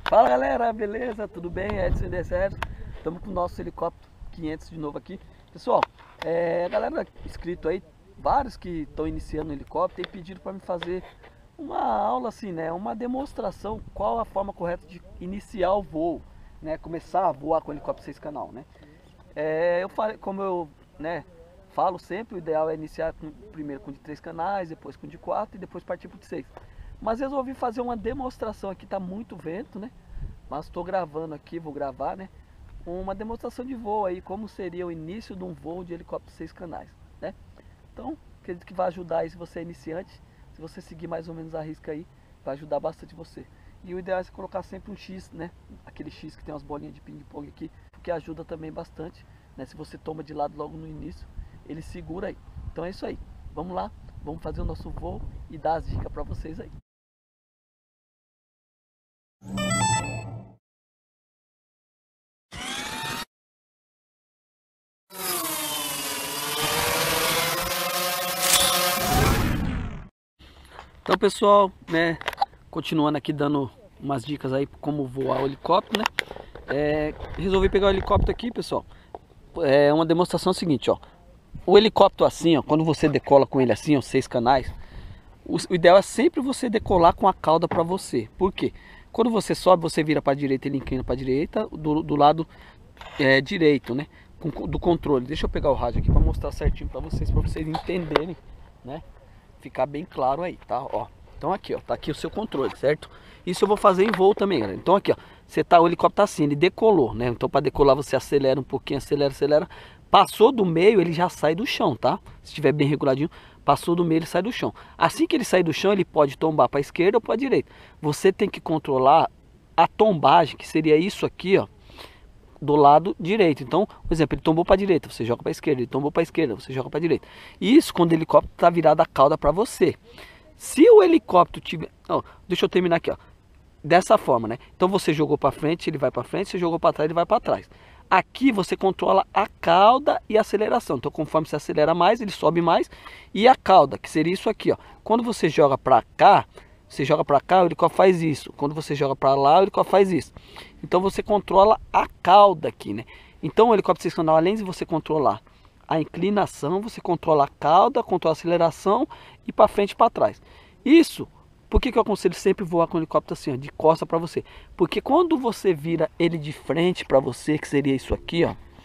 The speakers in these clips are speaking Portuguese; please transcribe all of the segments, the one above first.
Fala galera, beleza? Tudo bem? Edson D7. Estamos com o nosso helicóptero 500 de novo aqui. Pessoal, galera inscrito aí, vários que estão iniciando o helicóptero, tem pedido para me fazer uma aula assim, né? Uma demonstração qual a forma correta de iniciar o voo, né? Começar a voar com o helicóptero 6 canal, né? Eu falei, como eu, né, falo sempre, o ideal é iniciar primeiro com de 3 canais, depois com de 4 e depois partir para o de 6. Mas resolvi fazer uma demonstração aqui, tá muito vento, né? Mas estou gravando aqui, vou gravar, né? Uma demonstração de voo aí, como seria o início de um voo de helicóptero 6 canais, né? Então, acredito que vai ajudar aí se você é iniciante, se você seguir mais ou menos a risca aí, vai ajudar bastante você. E o ideal é você colocar sempre um X, né? Aquele X que tem umas bolinhas de ping-pong aqui, porque ajuda também bastante, né? Se você toma de lado logo no início, ele segura aí. Então é isso aí. Vamos lá, vamos fazer o nosso voo e dar as dicas para vocês aí. Então pessoal, né, continuando aqui dando umas dicas aí como voar o helicóptero, né? Resolvi pegar o helicóptero aqui, pessoal. É uma demonstração seguinte, ó. O helicóptero assim, ó, quando você decola com ele assim, ó, 6 canais, o ideal é sempre você decolar com a cauda para você. Por quê? Quando você sobe, você vira para a direita, ele inclina para a direita, do lado direito, né? Do controle. Deixa eu pegar o rádio aqui para mostrar certinho para vocês entenderem, né? Ficar bem claro aí, tá? Ó, então aqui, ó, tá aqui o seu controle, certo? Isso eu vou fazer em voo também, galera. Então aqui, ó, você tá, o helicóptero tá assim, ele decolou, né? Então para decolar você acelera um pouquinho, acelera. Passou do meio, ele já sai do chão, tá? Se estiver bem reguladinho, passou do meio, ele sai do chão. Assim que ele sair do chão, ele pode tombar para a esquerda ou para a direita. Você tem que controlar a tombagem, que seria isso aqui, ó, do lado direito. Então, por exemplo, ele tombou para a direita, você joga para a esquerda, ele tombou para a esquerda, você joga para a direita. Isso quando o helicóptero está virado a cauda para você. Se o helicóptero tiver, ó, deixa eu terminar aqui, ó, dessa forma, né? Então você jogou para frente, ele vai para frente, você jogou para trás, ele vai para trás. Aqui você controla a cauda e a aceleração. Então, conforme você acelera mais, ele sobe mais. E a cauda, que seria isso aqui, ó. Quando você joga para cá, o helicóptero faz isso. Quando você joga para lá, o helicóptero faz isso. Então você controla a cauda aqui, né? Então o helicóptero 6 canal, além de você controlar a inclinação, você controla a cauda, controla a aceleração e para frente e para trás. Isso, por que eu aconselho sempre voar com o helicóptero assim, ó, de costa para você? Porque quando você vira ele de frente para você, que seria isso aqui,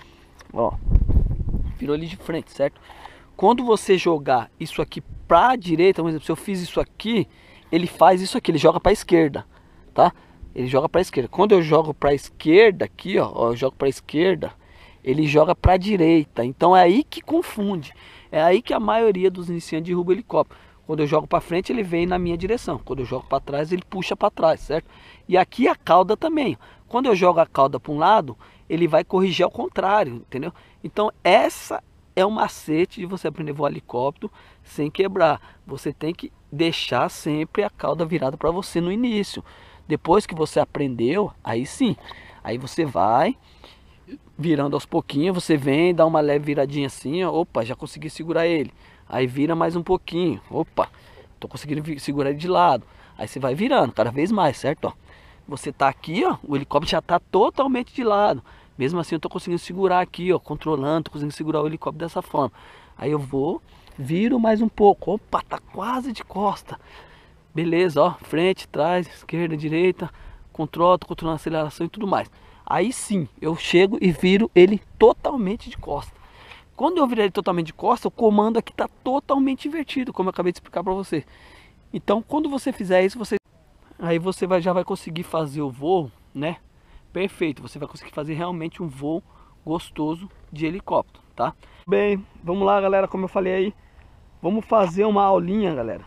ó, virou ele de frente, certo? Quando você jogar isso aqui para a direita, por exemplo, se eu fiz isso aqui, ele faz isso aqui, ele joga para a esquerda, tá? Ele joga para a esquerda. Quando eu jogo para a esquerda aqui, ó, eu jogo para a esquerda, ele joga para a direita. Então é aí que confunde. É aí que a maioria dos iniciantes derruba o helicóptero. Quando eu jogo para frente, ele vem na minha direção. Quando eu jogo para trás, ele puxa para trás, certo? E aqui a cauda também. Quando eu jogo a cauda para um lado, ele vai corrigir ao contrário, entendeu? Então essa é um macete de você aprender a voar helicóptero sem quebrar. Você tem que deixar sempre a cauda virada para você no início. Depois que você aprendeu, aí sim, aí você vai virando aos pouquinhos, você vem, dá uma leve viradinha assim, ó, opa, já consegui segurar ele. Aí vira mais um pouquinho, opa, tô conseguindo segurar ele de lado. Aí você vai virando cada vez mais, certo? Ó, você tá aqui, ó, o helicóptero já tá totalmente de lado. Mesmo assim eu tô conseguindo segurar aqui, ó, controlando, tô conseguindo segurar o helicóptero dessa forma. Aí eu vou, viro mais um pouco, opa, tá quase de costa. Beleza, ó, frente, trás, esquerda, direita, controlo, tô controlando a aceleração e tudo mais. Aí sim, eu chego e viro ele totalmente de costa. Quando eu virar ele totalmente de costa, o comando aqui tá totalmente invertido, como eu acabei de explicar para você. Então, quando você fizer isso, aí você já vai conseguir fazer o voo, né? Perfeito, você vai conseguir fazer realmente um voo gostoso de helicóptero, tá? Bem, vamos lá, galera, como eu falei aí, vamos fazer uma aulinha, galera.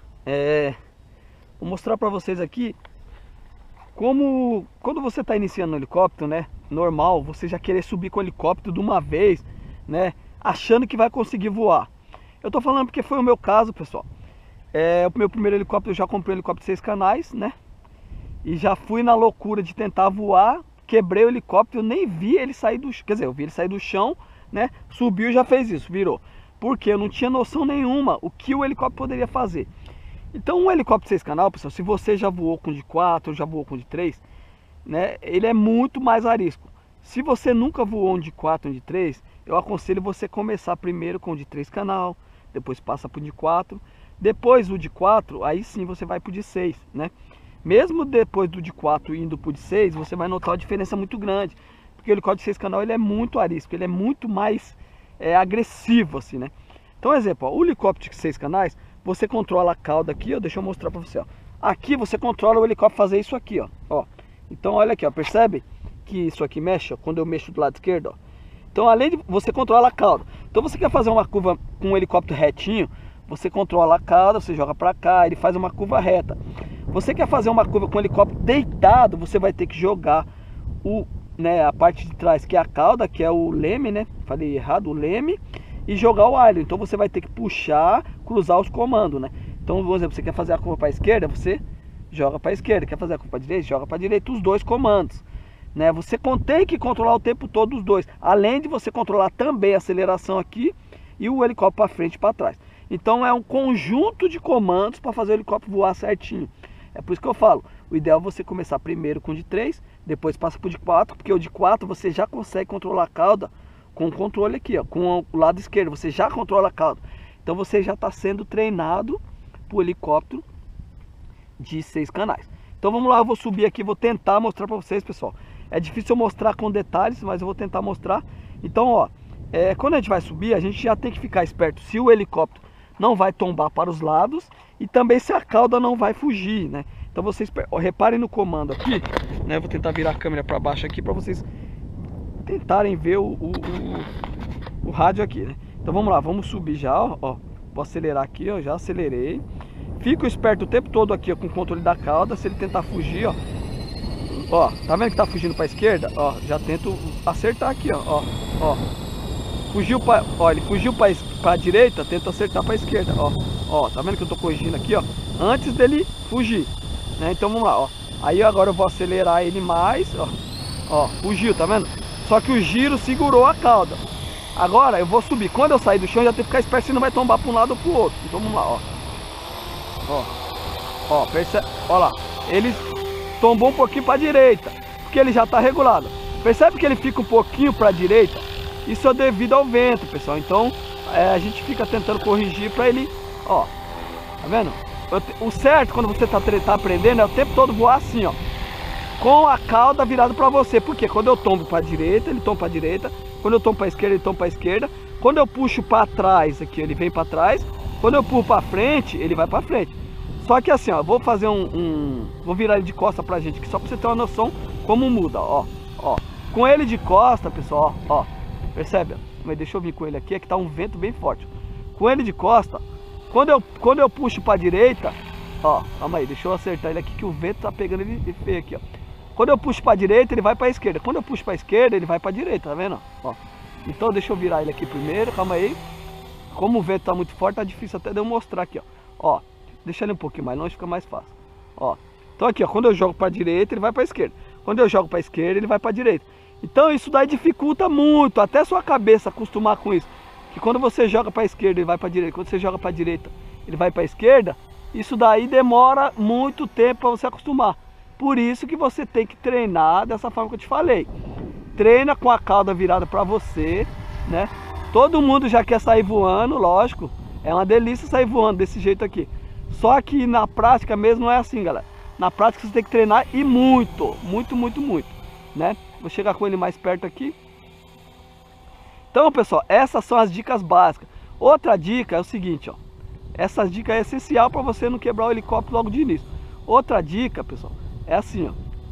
Vou mostrar para vocês aqui como quando você está iniciando no helicóptero, né? Normal, você já querer subir com o helicóptero de uma vez, né? Achando que vai conseguir voar. Eu tô falando porque foi o meu caso, pessoal. O meu primeiro helicóptero, eu já comprei um helicóptero 6 canais, né? E já fui na loucura de tentar voar, quebrei o helicóptero, eu nem vi ele sair do chão, quer dizer, eu vi ele sair do chão, né? Subiu e já fez isso, virou. Porque eu não tinha noção nenhuma o que o helicóptero poderia fazer. Então um helicóptero 6 canal, pessoal, se você já voou com de 4 ou já voou com de 3, né, ele é muito mais arisco. Se você nunca voou um de 4, um de 3, eu aconselho você começar primeiro com o de 3 canal, depois passa para o de 4, depois o de 4, aí sim você vai para o de 6, né? Mesmo depois do de 4 indo para o de 6, você vai notar uma diferença muito grande, porque o helicóptero de 6 canal ele é muito arisco, ele é muito mais agressivo assim, né? Então, exemplo, ó, o helicóptero de 6 canais, você controla a cauda aqui, ó, deixa eu mostrar para você, ó. Aqui você controla o helicóptero fazer isso aqui, ó. Então olha aqui, ó, percebe que isso aqui mexe, ó, quando eu mexo do lado esquerdo, ó. Então além de você controla a cauda. Então você quer fazer uma curva com um helicóptero retinho, você controla a cauda, você joga para cá, ele faz uma curva reta. Você quer fazer uma curva com o helicóptero deitado, você vai ter que jogar a parte de trás, que é a cauda, que é o leme, né? Falei errado, o leme, e jogar o alho. Então você vai ter que puxar, cruzar os comandos, né? Então, por exemplo, você quer fazer a curva para a esquerda, você joga para a esquerda. Quer fazer a curva para a direita, joga para a direita, os dois comandos, né? Você tem que controlar o tempo todo os dois, além de você controlar também a aceleração aqui e o helicóptero para frente e para trás. Então é um conjunto de comandos para fazer o helicóptero voar certinho. É por isso que eu falo, o ideal é você começar primeiro com o de 3, depois passa para o de 4, porque o de 4 você já consegue controlar a cauda com o controle aqui, ó, com o lado esquerdo, você já controla a cauda. Então você já está sendo treinado para o helicóptero de 6 canais. Então vamos lá, eu vou subir aqui, vou tentar mostrar para vocês, pessoal. É difícil eu mostrar com detalhes, mas eu vou tentar mostrar. Então, ó, quando a gente vai subir, a gente já tem que ficar esperto se o helicóptero não vai tombar para os lados e também se a cauda não vai fugir, né? Então vocês reparem no comando aqui, né? Eu vou tentar virar a câmera para baixo aqui para vocês tentarem ver o rádio aqui, né? Então vamos lá, vamos subir já, ó. Vou acelerar aqui, ó, já acelerei. Fico esperto o tempo todo aqui, ó, com o controle da cauda. Se ele tentar fugir, ó, tá vendo que tá fugindo para a esquerda? Ó, já tento acertar aqui, ó. Fugiu para, ó, ele fugiu para a direita, tento acertar para a esquerda, ó, tá vendo que eu tô corrigindo aqui, ó, antes dele fugir, né? Então vamos lá, ó. Aí agora eu vou acelerar ele mais, ó, fugiu, tá vendo? Só que o giro segurou a cauda. Agora eu vou subir. Quando eu sair do chão, já tem que ficar esperto se não vai tombar para um lado ou para o outro. Então vamos lá, ó, percebe? Ó lá, ele tombou um pouquinho para a direita, porque ele já está regulado. Percebe que ele fica um pouquinho para a direita? Isso é devido ao vento, pessoal. Então a gente fica tentando corrigir para ele, ó, tá vendo? O certo quando você tá aprendendo é o tempo todo voar assim, ó, com a cauda virada para você. Porque quando eu tombo para a direita, ele tomba para a direita. Quando eu tombo para a esquerda, ele tomba para a esquerda. Quando eu puxo para trás aqui, ele vem para trás. Quando eu pulo para frente, ele vai para frente. Só que assim, ó, vou fazer vou virar ele de costa pra gente aqui, só para você ter uma noção como muda, ó. Com ele de costa, pessoal, ó, percebe? Mas deixa eu vir com ele aqui, é que tá um vento bem forte. Com ele de costa, quando eu puxo para a direita, ó, calma aí, deixa eu acertar ele aqui que o vento tá pegando ele feio aqui, ó. Quando eu puxo para a direita, ele vai para a esquerda. Quando eu puxo para a esquerda, ele vai para a direita, tá vendo? Ó. Então deixa eu virar ele aqui primeiro, calma aí. Como o vento tá muito forte, tá difícil até de eu mostrar aqui, ó. Deixa ele um pouquinho mais longe, fica mais fácil. Ó. Então aqui, ó, quando eu jogo para a direita, ele vai para a esquerda. Quando eu jogo para a esquerda, ele vai para a direita. Então isso daí dificulta muito, até sua cabeça acostumar com isso. Que quando você joga para a esquerda, ele vai para a direita. Quando você joga para a direita, ele vai para a esquerda. Isso daí demora muito tempo para você acostumar. Por isso que você tem que treinar dessa forma que eu te falei. Treina com a cauda virada para você, né? Todo mundo já quer sair voando, lógico. É uma delícia sair voando desse jeito aqui. Só que na prática mesmo não é assim, galera. Na prática você tem que treinar e muito, né? Vou chegar com ele mais perto aqui. Então, pessoal, essas são as dicas básicas. Outra dica é o seguinte, ó. Essa dica é essencial para você não quebrar o helicóptero logo de início. Outra dica, pessoal, é assim, ó.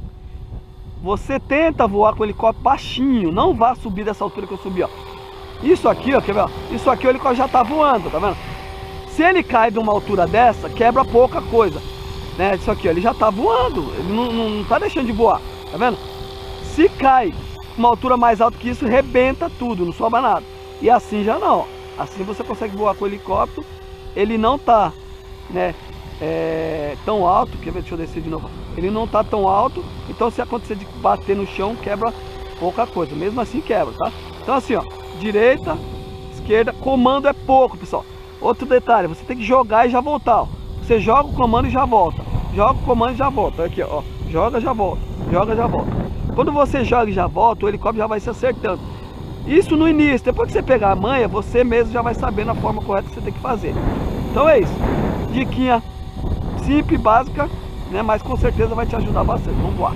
Você tenta voar com o helicóptero baixinho, não vá subir dessa altura que eu subi, ó. Isso aqui, ó, quer ver, ó? Isso aqui o helicóptero já tá voando, tá vendo? Se ele cai de uma altura dessa, quebra pouca coisa, né? Isso aqui, ó, ele já tá voando, ele não tá deixando de voar, tá vendo? Se cai uma altura mais alta que isso, rebenta tudo, não sobra nada. E assim já não, ó. Assim você consegue voar com o helicóptero, ele não tá, né, tão alto, quer ver, deixa eu descer de novo. Ele não tá tão alto, então se acontecer de bater no chão, quebra pouca coisa, mesmo assim quebra, tá? Então assim, ó, direita, esquerda, comando é pouco, pessoal. Outro detalhe, você tem que jogar e já voltar, ó. Você joga o comando e já volta. Joga o comando e já volta. Aqui, ó. Joga, já volta. Joga, já volta. Quando você joga e já volta, o helicóptero já vai se acertando. Isso no início. Depois que você pegar a manha, você mesmo já vai sabendo a forma correta que você tem que fazer. Então é isso. Diquinha simples, básica, né? Mas com certeza vai te ajudar bastante. Vamos voar.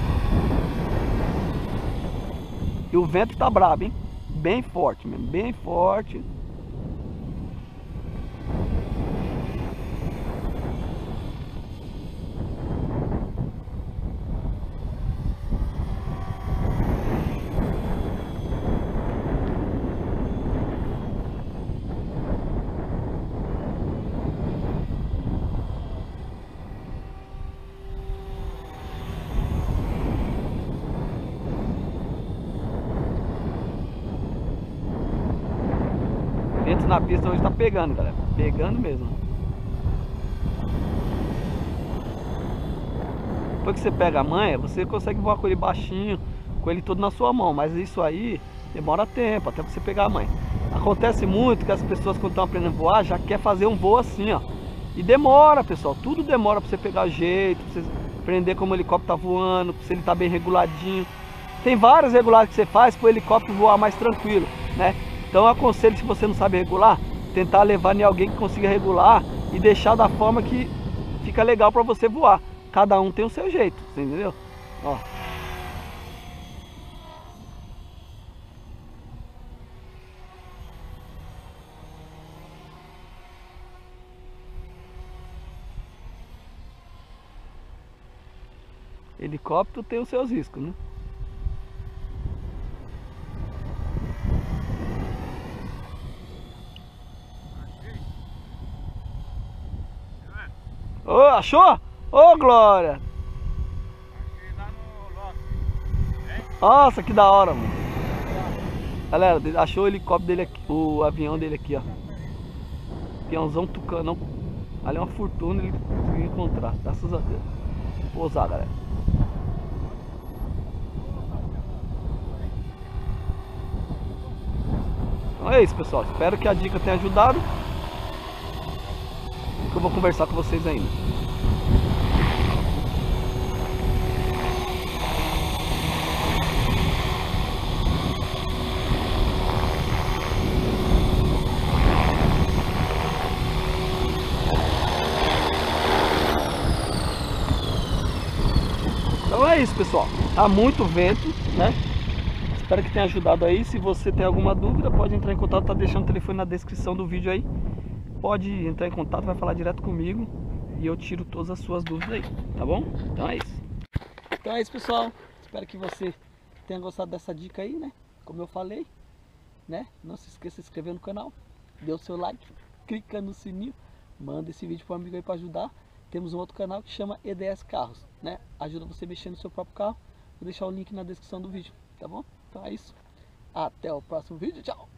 E o vento tá brabo, hein? Bem forte mesmo, bem forte. Vento na pista hoje tá pegando, galera. Pegando mesmo. Depois que você pega a manha, você consegue voar com ele baixinho, com ele todo na sua mão. Mas isso aí demora tempo, até você pegar a manha. Acontece muito que as pessoas quando estão aprendendo a voar, já quer fazer um voo assim, ó. E demora, pessoal. Tudo demora pra você pegar o jeito, pra você aprender como o helicóptero tá voando, se ele tá bem reguladinho. Tem várias regulagens que você faz para o helicóptero voar mais tranquilo, né? Então eu aconselho, se você não sabe regular, tentar levar em alguém que consiga regular e deixar da forma que fica legal para você voar. Cada um tem o seu jeito, você entendeu? Ó. Helicóptero tem os seus riscos, né? Ô, achou? Ô, Glória! Achei lá no lote. Nossa, que da hora, mano. Galera, achou o helicóptero dele aqui, o avião dele aqui, ó. Aviãozão tucanão. Ali é uma fortuna, ele conseguiu encontrar, graças a Deus. Vou usar, galera. Então é isso, pessoal. Espero que a dica tenha ajudado. Que eu vou conversar com vocês ainda. Então é isso, pessoal. Tá muito vento, né? Espero que tenha ajudado aí. Se você tem alguma dúvida, pode entrar em contato. Tá deixando o telefone na descrição do vídeo aí. Pode entrar em contato, vai falar direto comigo e eu tiro todas as suas dúvidas aí, tá bom? Então é isso. Então é isso, pessoal. Espero que você tenha gostado dessa dica aí, né? Como eu falei, né? Não se esqueça de se inscrever no canal, dê o seu like, clica no sininho, manda esse vídeo para um amigo aí para ajudar. Temos um outro canal que chama EDS Carros, né? Ajuda você a mexer no seu próprio carro. Vou deixar o link na descrição do vídeo, tá bom? Então é isso. Até o próximo vídeo. Tchau!